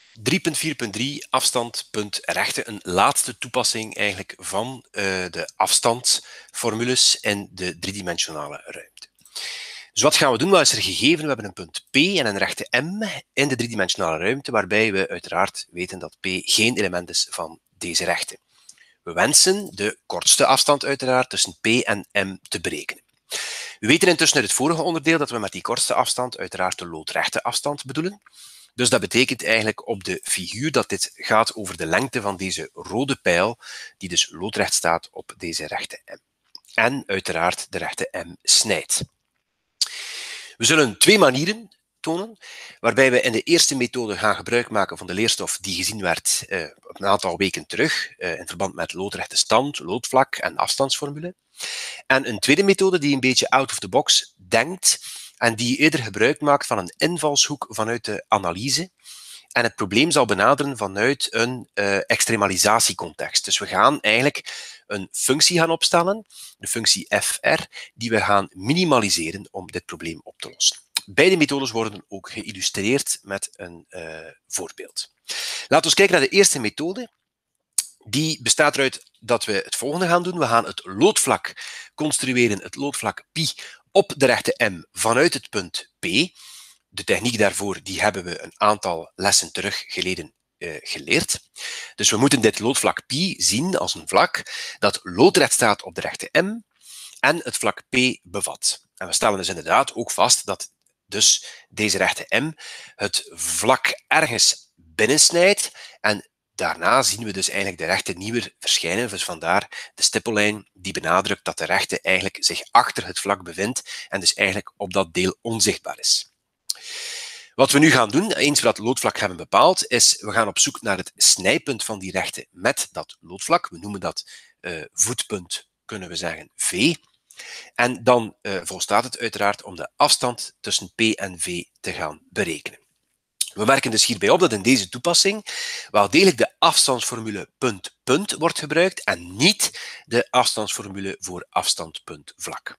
3.4.3 afstand.rechte, een laatste toepassing eigenlijk van de afstandsformules in de driedimensionale ruimte. Dus wat gaan we doen? Wat is er gegeven? We hebben een punt P en een rechte M in de driedimensionale ruimte, waarbij we uiteraard weten dat P geen element is van deze rechte. We wensen de kortste afstand uiteraard tussen P en M te berekenen. We weten intussen uit het vorige onderdeel dat we met die kortste afstand uiteraard de loodrechte afstand bedoelen. Dus dat betekent eigenlijk op de figuur dat dit gaat over de lengte van deze rode pijl, die dus loodrecht staat op deze rechte M. En uiteraard de rechte M snijdt. We zullen twee manieren tonen, waarbij we in de eerste methode gaan gebruik maken van de leerstof die gezien werd een aantal weken terug, in verband met loodrechte stand, loodvlak en afstandsformule. En een tweede methode die een beetje out of the box denkt en die eerder gebruik maakt van een invalshoek vanuit de analyse en het probleem zal benaderen vanuit een extremalisatiecontext. Dus we gaan eigenlijk een functie gaan opstellen, de functie fr, die we gaan minimaliseren om dit probleem op te lossen. Beide methodes worden ook geïllustreerd met een voorbeeld. Laten we kijken naar de eerste methode. Die bestaat eruit dat we het volgende gaan doen. We gaan het loodvlak construeren, het loodvlak π, op de rechte M vanuit het punt P. De techniek daarvoor die hebben we een aantal lessen terug geleden geleerd. Dus we moeten dit loodvlak π zien als een vlak dat loodrecht staat op de rechte M en het vlak P bevat. En we stellen dus inderdaad ook vast dat dus deze rechte M het vlak ergens binnensnijdt en daarna zien we dus eigenlijk de rechte niet meer verschijnen, dus vandaar de stippellijn die benadrukt dat de rechte eigenlijk zich achter het vlak bevindt en dus eigenlijk op dat deel onzichtbaar is. Wat we nu gaan doen, eens we dat loodvlak hebben bepaald, is we gaan op zoek naar het snijpunt van die rechte met dat loodvlak. We noemen dat voetpunt, kunnen we zeggen, V. En dan volstaat het uiteraard om de afstand tussen P en V te gaan berekenen. We merken dus hierbij op dat in deze toepassing wel degelijk de afstandsformule punt-punt wordt gebruikt en niet de afstandsformule voor afstand-punt-vlak.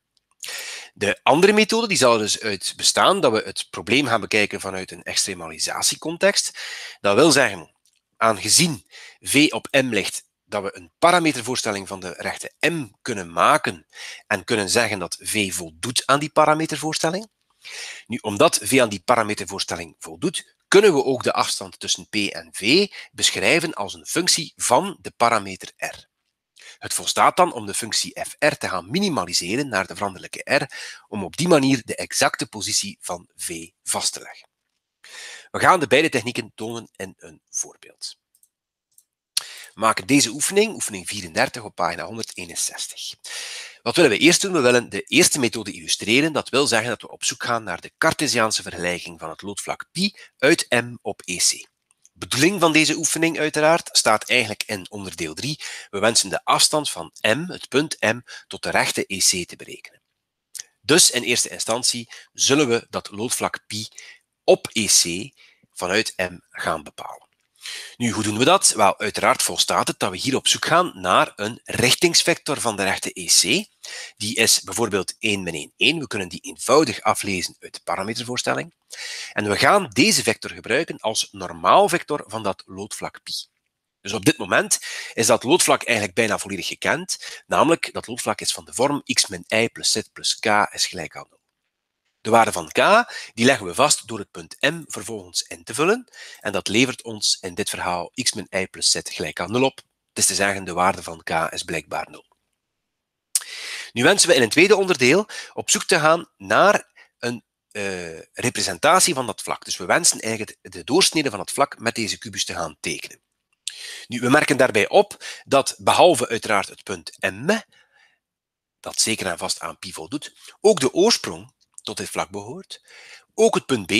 De andere methode die zal er dus uit bestaan dat we het probleem gaan bekijken vanuit een extremalisatiecontext. Dat wil zeggen, aangezien V op M ligt, dat we een parametervoorstelling van de rechte M kunnen maken en kunnen zeggen dat V voldoet aan die parametervoorstelling. Nu, omdat V aan die parametervoorstelling voldoet, kunnen we ook de afstand tussen P en V beschrijven als een functie van de parameter R. Het volstaat dan om de functie fr te gaan minimaliseren naar de veranderlijke r, om op die manier de exacte positie van V vast te leggen. We gaan de beide technieken tonen in een voorbeeld. We maken deze oefening, oefening 34 op pagina 161. Wat willen we eerst doen? We willen de eerste methode illustreren. Dat wil zeggen dat we op zoek gaan naar de Cartesiaanse vergelijking van het loodvlak π uit M op EC. De bedoeling van deze oefening uiteraard staat eigenlijk in onderdeel 3. We wensen de afstand van M, het punt M, tot de rechte EC te berekenen. Dus in eerste instantie zullen we dat loodvlak π op EC vanuit M gaan bepalen. Nu, hoe doen we dat? Wel, uiteraard volstaat het dat we hier op zoek gaan naar een richtingsvector van de rechte EC. Die is bijvoorbeeld 1 min 1. We kunnen die eenvoudig aflezen uit de parametervoorstelling. En we gaan deze vector gebruiken als normaalvector van dat loodvlak π. Dus op dit moment is dat loodvlak eigenlijk bijna volledig gekend. Namelijk, dat loodvlak is van de vorm x min y plus z plus k is gelijk aan 0. De waarde van k die leggen we vast door het punt M vervolgens in te vullen. En dat levert ons in dit verhaal x min y plus z gelijk aan 0 op. Het is te zeggen, de waarde van k is blijkbaar 0. Nu wensen we in een tweede onderdeel op zoek te gaan naar een representatie van dat vlak. Dus we wensen eigenlijk de doorsnede van het vlak met deze kubus te gaan tekenen. Nu, we merken daarbij op dat behalve uiteraard het punt M, dat zeker en vast aan pi voldoet, ook de oorsprong tot dit vlak behoort, ook het punt B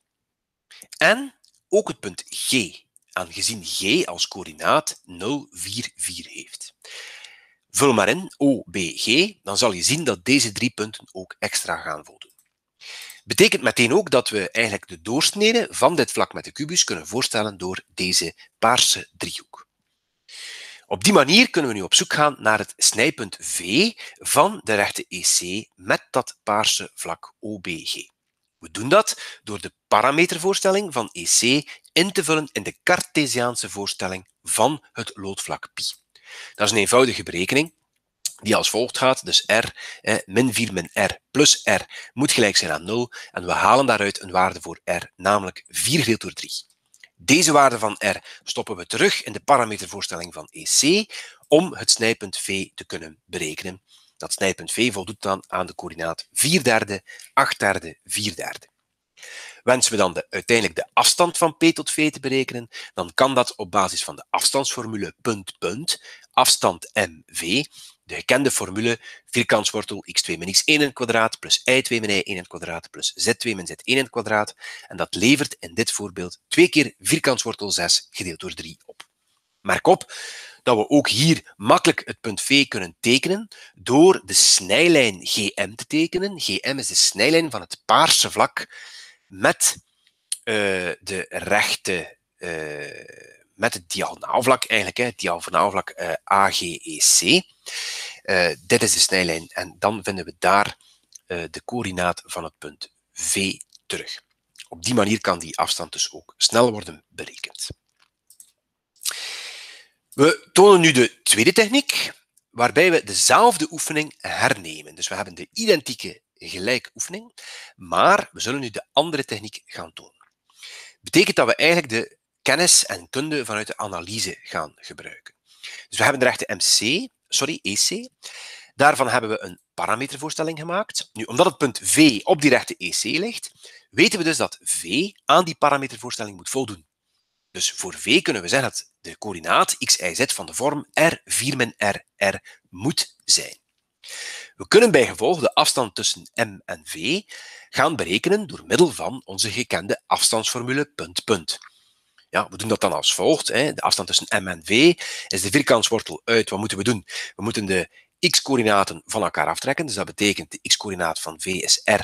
en ook het punt G, aangezien G als coördinaat 0, 4, 4 heeft. Vul maar in OBG, dan zal je zien dat deze 3 punten ook extra gaan voldoen. Betekent meteen ook dat we eigenlijk de doorsnede van dit vlak met de kubus kunnen voorstellen door deze paarse driehoek. Op die manier kunnen we nu op zoek gaan naar het snijpunt V van de rechte EC met dat paarse vlak OBG. We doen dat door de parametervoorstelling van EC in te vullen in de Cartesiaanse voorstelling van het loodvlak π. Dat is een eenvoudige berekening die als volgt gaat. Dus r, min 4 min r plus r moet gelijk zijn aan 0 en we halen daaruit een waarde voor r, namelijk 4 gedeeld door 3. Deze waarde van r stoppen we terug in de parametervoorstelling van EC om het snijpunt V te kunnen berekenen. Dat snijpunt V voldoet dan aan de coördinaat 4/3, 8/3, 4/3. Wensen we dan uiteindelijk de afstand van P tot V te berekenen, dan kan dat op basis van de afstandsformule punt, afstand mv, de gekende formule vierkantswortel x2 min x1 in het kwadraat plus y2 min y1 in het kwadraat plus z2 min z1 in het kwadraat. En dat levert in dit voorbeeld 2 keer vierkantswortel 6 gedeeld door 3 op. Merk op dat we ook hier makkelijk het punt V kunnen tekenen door de snijlijn GM te tekenen. GM is de snijlijn van het paarse vlak met de rechte, met het diagonaalvlak eigenlijk, het diagonaalvlak AGEC. Dit is de snijlijn en dan vinden we daar de coördinaat van het punt V terug. Op die manier kan die afstand dus ook snel worden berekend. We tonen nu de tweede techniek, waarbij we dezelfde oefening hernemen. Dus we hebben de identieke gelijke oefening, maar we zullen nu de andere techniek gaan tonen. Dat betekent dat we eigenlijk de kennis en kunde vanuit de analyse gaan gebruiken. Dus we hebben de rechte EC. Daarvan hebben we een parametervoorstelling gemaakt. Nu, omdat het punt V op die rechte EC ligt, weten we dus dat V aan die parametervoorstelling moet voldoen. Dus voor V kunnen we zeggen dat de coördinaat x, y, z van de vorm r4 min r moet zijn. We kunnen bij gevolg de afstand tussen m en v gaan berekenen door middel van onze gekende afstandsformule punt. Ja, we doen dat dan als volgt. De afstand tussen m en v is de vierkantswortel uit. Wat moeten we doen? We moeten de x-coördinaten van elkaar aftrekken. Dus dat betekent de x-coördinaat van v is r.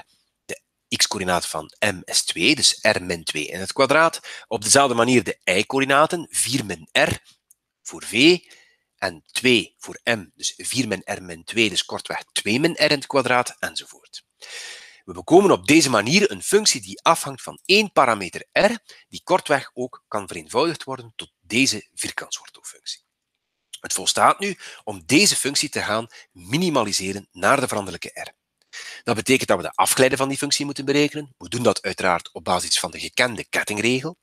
De x-coördinaat van m is 2, dus r min 2 in het kwadraat. Op dezelfde manier de y-coördinaten, 4 min r voor v en 2 voor m, dus 4 min r min 2, dus kortweg 2 min r in het kwadraat, enzovoort. We bekomen op deze manier een functie die afhangt van één parameter r, die kortweg ook kan vereenvoudigd worden tot deze vierkantswortelfunctie. Het volstaat nu om deze functie te gaan minimaliseren naar de veranderlijke r. Dat betekent dat we de afgeleide van die functie moeten berekenen. We doen dat uiteraard op basis van de gekende kettingregel.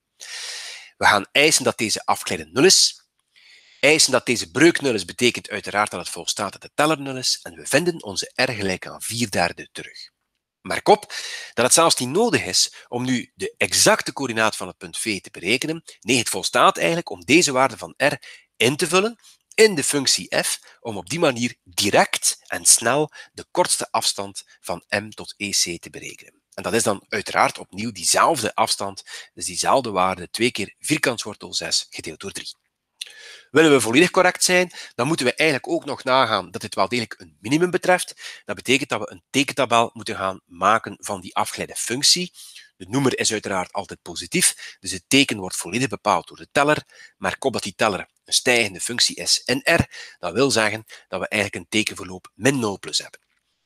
We gaan eisen dat deze afgeleide 0 is. Eisen dat deze breuk 0 is, betekent uiteraard dat het volstaat dat de teller 0 is. En we vinden onze r gelijk aan 4/3 terug. Merk op dat het zelfs niet nodig is om nu de exacte coördinaat van het punt V te berekenen. Nee, het volstaat eigenlijk om deze waarde van r in te vullen in de functie f, om op die manier direct en snel de kortste afstand van m tot EC te berekenen. En dat is dan uiteraard opnieuw diezelfde afstand, dus diezelfde waarde, 2 keer vierkantswortel 6 gedeeld door 3. Willen we volledig correct zijn, dan moeten we eigenlijk ook nog nagaan dat dit wel degelijk een minimum betreft. Dat betekent dat we een tekentabel moeten gaan maken van die afgeleide functie. De noemer is uiteraard altijd positief, dus het teken wordt volledig bepaald door de teller. Merk op dat die teller een stijgende functie is in r. Dat wil zeggen dat we eigenlijk een tekenverloop min 0 plus hebben.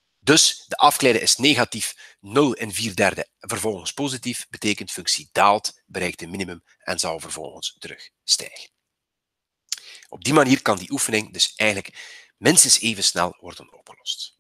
Dus de afgeleide is negatief, 0 in 4/3, vervolgens positief, betekent functie daalt, bereikt een minimum en zal vervolgens terug stijgen. Op die manier kan die oefening dus eigenlijk minstens even snel worden opgelost.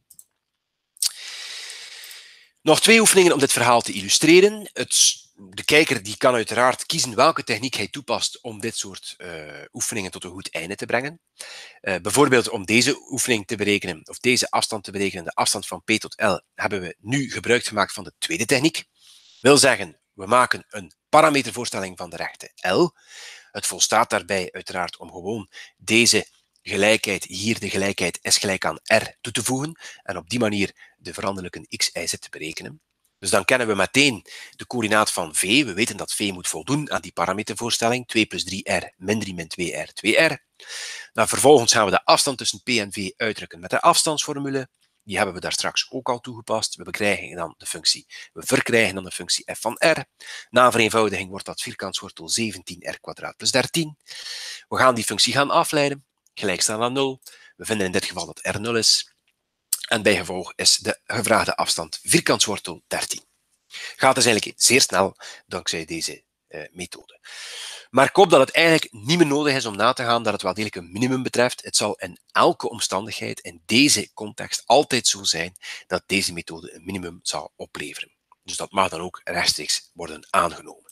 Nog 2 oefeningen om dit verhaal te illustreren. De kijker die kan uiteraard kiezen welke techniek hij toepast om dit soort oefeningen tot een goed einde te brengen. Bijvoorbeeld om deze oefening te berekenen, of deze afstand te berekenen, de afstand van P tot L, hebben we nu gebruik gemaakt van de tweede techniek. Wil zeggen, we maken een parametervoorstelling van de rechte L. Het volstaat daarbij uiteraard om gewoon deze gelijkheid, hier de gelijkheid is gelijk aan r toe te voegen en op die manier de veranderlijke x, y, z te berekenen. Dus dan kennen we meteen de coördinaat van v. We weten dat v moet voldoen aan die parametervoorstelling. 2 plus 3r min 3 min 2r, 2r. Dan vervolgens gaan we de afstand tussen p en v uitdrukken met de afstandsformule. Die hebben we daar straks ook al toegepast. We verkrijgen dan de functie f van r. Na vereenvoudiging wordt dat vierkantswortel 17r kwadraat plus 13. We gaan die functie gaan afleiden. Gelijk staan aan 0. We vinden in dit geval dat r 0 is. En bij gevolg is de gevraagde afstand vierkantswortel 13. Gaat dus eigenlijk zeer snel dankzij deze methode. Maar ik hoop dat het eigenlijk niet meer nodig is om na te gaan dat het wel degelijk een minimum betreft. Het zal in elke omstandigheid in deze context altijd zo zijn dat deze methode een minimum zal opleveren. Dus dat mag dan ook rechtstreeks worden aangenomen.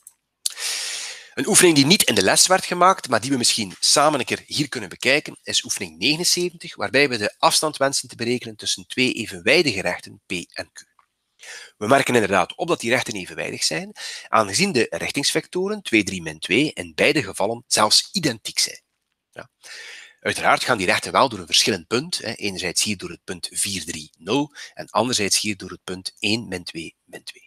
Een oefening die niet in de les werd gemaakt, maar die we misschien samen een keer hier kunnen bekijken, is oefening 79, waarbij we de afstand wensen te berekenen tussen twee evenwijdige rechten P en Q. We merken inderdaad op dat die rechten evenwijdig zijn, aangezien de richtingsvectoren 2, 3, min 2 in beide gevallen zelfs identiek zijn. Ja. Uiteraard gaan die rechten wel door een verschillend punt, enerzijds hier door het punt 4, 3, 0 en anderzijds hier door het punt 1, min 2, min 2.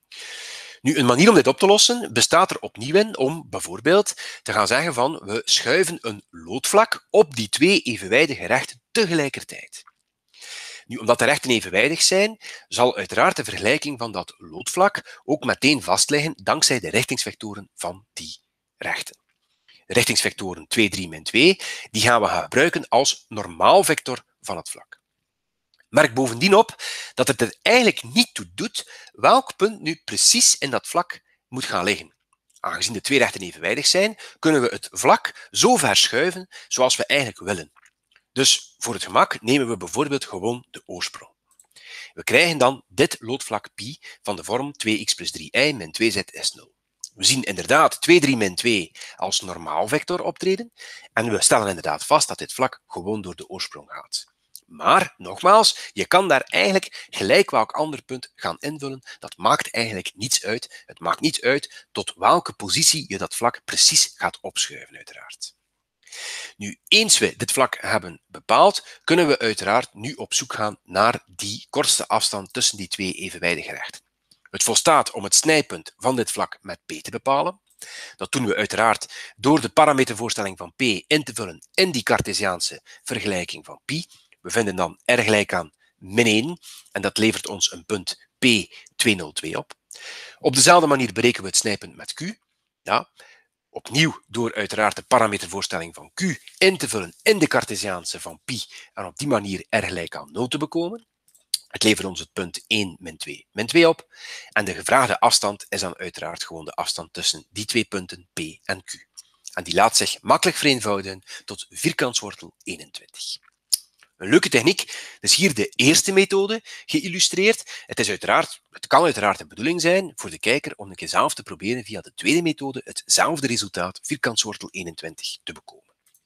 Nu, een manier om dit op te lossen bestaat er opnieuw in om bijvoorbeeld te gaan zeggen van we schuiven een loodvlak op die twee evenwijdige rechten tegelijkertijd. Nu, omdat de rechten evenwijdig zijn, zal uiteraard de vergelijking van dat loodvlak ook meteen vastliggen dankzij de richtingsvectoren van die rechten. De richtingsvectoren 2, 3, min 2, die gaan we gebruiken als normaalvector van het vlak. Merk bovendien op dat het er eigenlijk niet toe doet welk punt nu precies in dat vlak moet gaan liggen. Aangezien de twee rechten evenwijdig zijn, kunnen we het vlak zo ver schuiven zoals we eigenlijk willen. Dus voor het gemak nemen we bijvoorbeeld gewoon de oorsprong. We krijgen dan dit loodvlak π van de vorm 2x plus 3y min 2z is 0. We zien inderdaad 2, 3 min 2 als normaalvector optreden en we stellen inderdaad vast dat dit vlak gewoon door de oorsprong gaat. Maar, nogmaals, je kan daar eigenlijk gelijk welk ander punt gaan invullen. Dat maakt eigenlijk niets uit. Het maakt niet uit tot welke positie je dat vlak precies gaat opschuiven, uiteraard. Nu, eens we dit vlak hebben bepaald, kunnen we uiteraard nu op zoek gaan naar die kortste afstand tussen die twee evenwijdige rechten. Het volstaat om het snijpunt van dit vlak met P te bepalen. Dat doen we uiteraard door de parametervoorstelling van P in te vullen in die Cartesiaanse vergelijking van pi. We vinden dan r gelijk aan min 1 en dat levert ons een punt P202 op. Op dezelfde manier berekenen we het snijpunt met Q. Ja, opnieuw door uiteraard de parametervoorstelling van Q in te vullen in de Cartesiaanse van pi en op die manier r gelijk aan 0 te bekomen. Het levert ons het punt 1 min 2 op. En de gevraagde afstand is dan uiteraard gewoon de afstand tussen die twee punten P en Q. En die laat zich makkelijk vereenvoudigen tot vierkantswortel 21. Een leuke techniek, dus hier de eerste methode geïllustreerd. Het kan uiteraard de bedoeling zijn voor de kijker om een keer zelf te proberen via de tweede methode hetzelfde resultaat, vierkantswortel 21, te bekomen.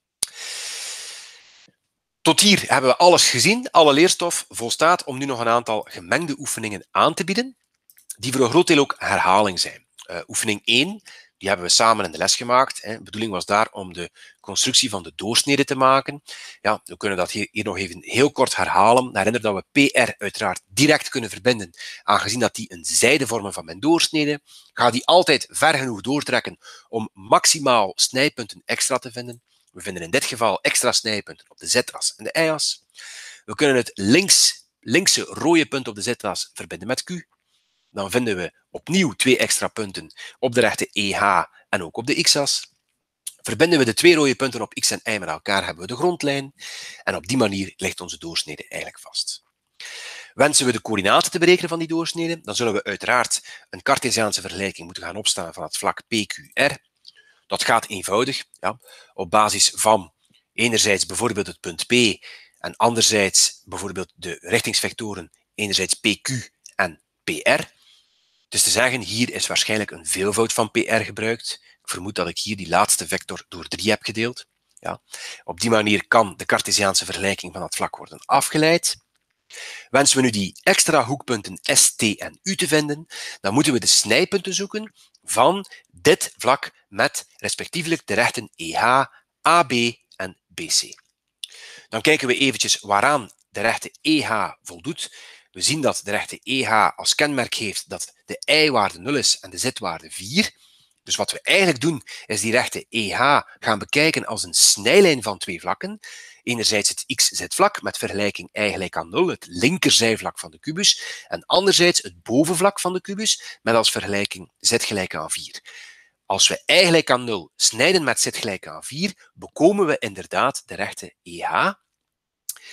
Tot hier hebben we alles gezien. Alle leerstof volstaat om nu nog een aantal gemengde oefeningen aan te bieden, die voor een groot deel ook herhaling zijn. Oefening 1, die hebben we samen in de les gemaakt. De bedoeling was daar om de constructie van de doorsnede te maken. Ja, we kunnen dat hier nog even heel kort herhalen. Herinner dat we PR uiteraard direct kunnen verbinden, aangezien dat die een zijde vormen van mijn doorsnede. Ga die altijd ver genoeg doortrekken om maximaal snijpunten extra te vinden. We vinden in dit geval extra snijpunten op de z-as en de y-as. We kunnen het linkse rode punt op de z-as verbinden met Q. Dan vinden we opnieuw twee extra punten op de rechte EH en ook op de x-as. Verbinden we de twee rode punten op x en y met elkaar, hebben we de grondlijn. En op die manier ligt onze doorsnede eigenlijk vast. Wensen we de coördinaten te berekenen van die doorsnede, dan zullen we uiteraard een Cartesiaanse vergelijking moeten gaan opstellen van het vlak PQR. Dat gaat eenvoudig, ja, op basis van enerzijds bijvoorbeeld het punt P en anderzijds bijvoorbeeld de richtingsvectoren enerzijds PQ en PR. Dus te zeggen, hier is waarschijnlijk een veelvoud van PR gebruikt. Ik vermoed dat ik hier die laatste vector door 3 heb gedeeld. Ja. Op die manier kan de Cartesiaanse vergelijking van het vlak worden afgeleid. Wensen we nu die extra hoekpunten S, T en U te vinden, dan moeten we de snijpunten zoeken van dit vlak met respectievelijk de rechten EH, AB en BC. Dan kijken we eventjes waaraan de rechte EH voldoet. We zien dat de rechte EH als kenmerk heeft dat de y-waarde 0 is en de z-waarde 4. Dus wat we eigenlijk doen, is die rechte EH gaan bekijken als een snijlijn van twee vlakken. Enerzijds het x-z-vlak met vergelijking y gelijk aan 0, het linkerzijvlak van de kubus, en anderzijds het bovenvlak van de kubus met als vergelijking z gelijk aan 4. Als we y gelijk aan 0 snijden met z gelijk aan 4, bekomen we inderdaad de rechte EH.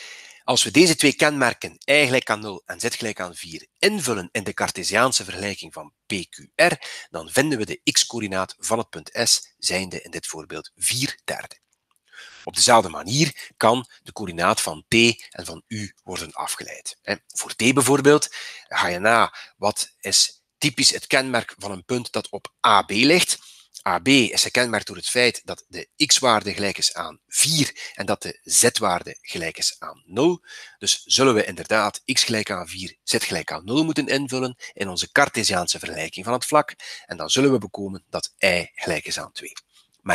Als we deze twee kenmerken i gelijk aan 0 en z gelijk aan 4 invullen in de Cartesiaanse vergelijking van PQR, dan vinden we de x-coördinaat van het punt S zijnde in dit voorbeeld 4/3. Op dezelfde manier kan de coördinaat van t en van u worden afgeleid. Voor t bijvoorbeeld ga je na wat is typisch het kenmerk van een punt dat op AB ligt. AB is gekenmerkt door het feit dat de x-waarde gelijk is aan 4 en dat de z-waarde gelijk is aan 0. Dus zullen we inderdaad x gelijk aan 4, z gelijk aan 0 moeten invullen in onze Cartesiaanse vergelijking van het vlak. En dan zullen we bekomen dat y gelijk is aan 2.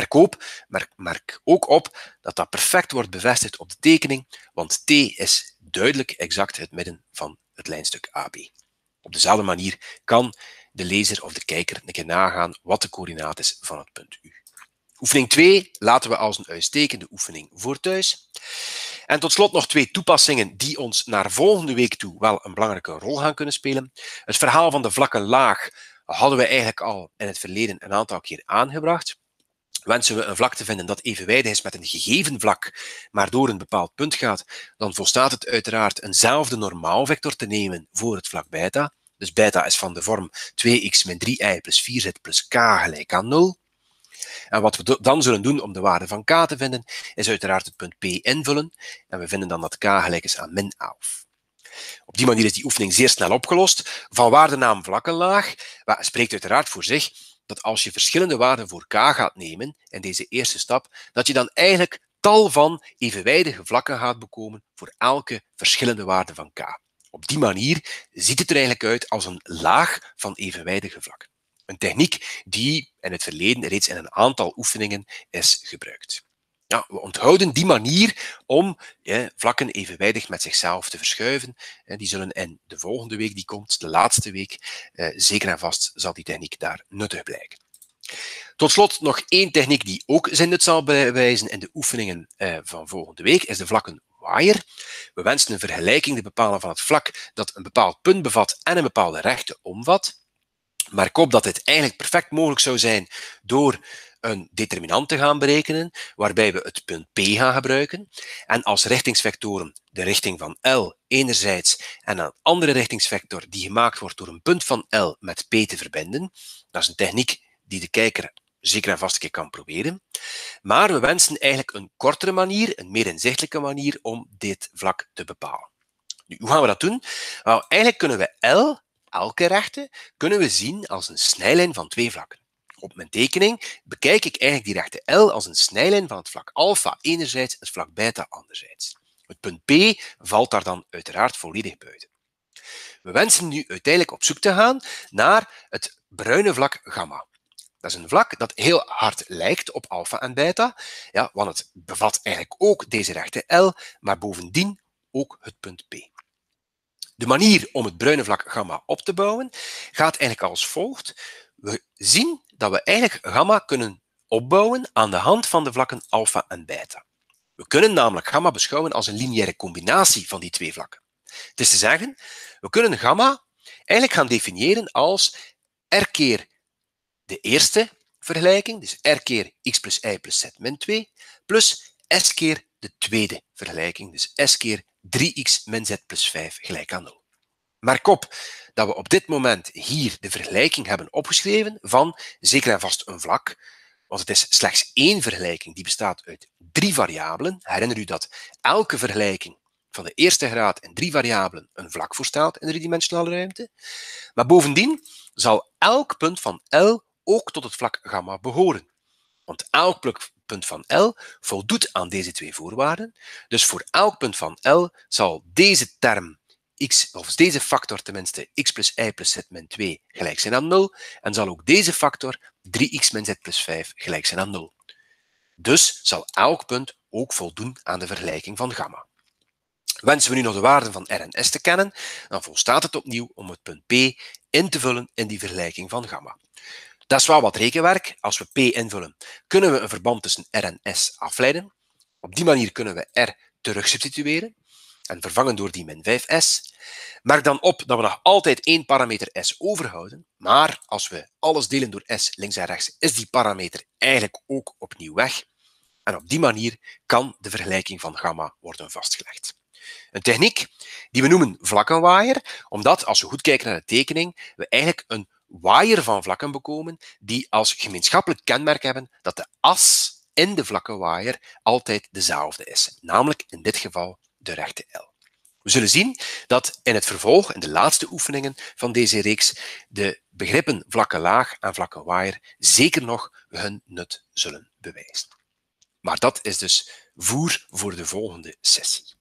Merk ook op dat dat perfect wordt bevestigd op de tekening, want t is duidelijk exact het midden van het lijnstuk AB. Op dezelfde manier kan de lezer of de kijker een keer nagaan wat de coördinaat is van het punt U. Oefening 2 laten we als een uitstekende oefening voor thuis. En tot slot nog 2 toepassingen die ons naar volgende week toe wel een belangrijke rol gaan kunnen spelen. Het verhaal van de vlakke laag hadden we eigenlijk al in het verleden een aantal keer aangebracht. Wensen we een vlak te vinden dat evenwijdig is met een gegeven vlak, maar door een bepaald punt gaat, dan volstaat het uiteraard eenzelfde normaalvector te nemen voor het vlak beta. Dus beta is van de vorm 2x min 3y plus 4z plus k gelijk aan 0. En wat we dan zullen doen om de waarde van k te vinden, is uiteraard het punt P invullen. En we vinden dan dat k gelijk is aan min 11. Op die manier is die oefening zeer snel opgelost. Vanwaar de naam vlakkenlaag spreekt uiteraard voor zich dat als je verschillende waarden voor k gaat nemen in deze eerste stap, dat je dan eigenlijk tal van evenwijdige vlakken gaat bekomen voor elke verschillende waarde van k. Op die manier ziet het er eigenlijk uit als een laag van evenwijdige vlakken. Een techniek die in het verleden reeds in een aantal oefeningen is gebruikt. Ja, we onthouden die manier om vlakken evenwijdig met zichzelf te verschuiven. Die zullen in de volgende week die komt, de laatste week, zeker en vast zal die techniek daar nuttig blijken. Tot slot nog één techniek die ook zijn nut zal bewijzen in de oefeningen van volgende week, is de vlakkenwaaier. We wensen een vergelijking te bepalen van het vlak dat een bepaald punt bevat en een bepaalde rechte omvat. Merk op dat dit eigenlijk perfect mogelijk zou zijn door een determinant te gaan berekenen, waarbij we het punt P gaan gebruiken. En als richtingsvectoren de richting van L enerzijds en een andere richtingsvector die gemaakt wordt door een punt van L met P te verbinden. Dat is een techniek die de kijker zeker en vast een keer kan proberen. Maar we wensen eigenlijk een kortere manier, een meer inzichtelijke manier om dit vlak te bepalen. Nu, hoe gaan we dat doen? Nou, eigenlijk kunnen we L, elke rechte, kunnen we zien als een snijlijn van twee vlakken. Op mijn tekening bekijk ik eigenlijk die rechte L als een snijlijn van het vlak alpha enerzijds en het vlak beta anderzijds. Het punt P valt daar dan uiteraard volledig buiten. We wensen nu uiteindelijk op zoek te gaan naar het bruine vlak gamma. Dat is een vlak dat heel hard lijkt op alpha en beta, ja, want het bevat eigenlijk ook deze rechte L, maar bovendien ook het punt P. De manier om het bruine vlak gamma op te bouwen gaat eigenlijk als volgt. We zien dat we eigenlijk gamma kunnen opbouwen aan de hand van de vlakken alpha en beta. We kunnen namelijk gamma beschouwen als een lineaire combinatie van die twee vlakken. Het is te zeggen, we kunnen gamma eigenlijk gaan definiëren als r keer de eerste vergelijking, dus r keer x plus y plus z min 2, plus s keer de tweede vergelijking, dus s keer 3x min z plus 5 gelijk aan 0. Merk op dat we op dit moment hier de vergelijking hebben opgeschreven van zeker en vast een vlak, want het is slechts één vergelijking die bestaat uit 3 variabelen. Herinner u dat elke vergelijking van de eerste graad in 3 variabelen een vlak voorstelt in de driedimensionale ruimte. Maar bovendien zal elk punt van L ook tot het vlak gamma behoren. Want elk punt van L voldoet aan deze twee voorwaarden. Dus voor elk punt van L zal deze term of deze factor tenminste x plus y plus z min 2 gelijk zijn aan 0 en zal ook deze factor 3x min z plus 5 gelijk zijn aan 0. Dus zal elk punt ook voldoen aan de vergelijking van gamma. Wensen we nu nog de waarden van r en s te kennen, dan volstaat het opnieuw om het punt P in te vullen in die vergelijking van gamma. Dat is wel wat rekenwerk. Als we P invullen, kunnen we een verband tussen R en S afleiden. Op die manier kunnen we R terug substitueren en vervangen door die min 5S. Merk dan op dat we nog altijd één parameter S overhouden, maar als we alles delen door S links en rechts, is die parameter eigenlijk ook opnieuw weg. En op die manier kan de vergelijking van gamma worden vastgelegd. Een techniek die we noemen vlakkenwaaier, omdat als we goed kijken naar de tekening, we eigenlijk een waaier van vlakken bekomen die als gemeenschappelijk kenmerk hebben dat de as in de vlakkenwaaier altijd dezelfde is, namelijk in dit geval de rechte L. We zullen zien dat in het vervolg, in de laatste oefeningen van deze reeks, de begrippen vlakke laag en vlakke waaier zeker nog hun nut zullen bewijzen. Maar dat is dus voer voor de volgende sessie.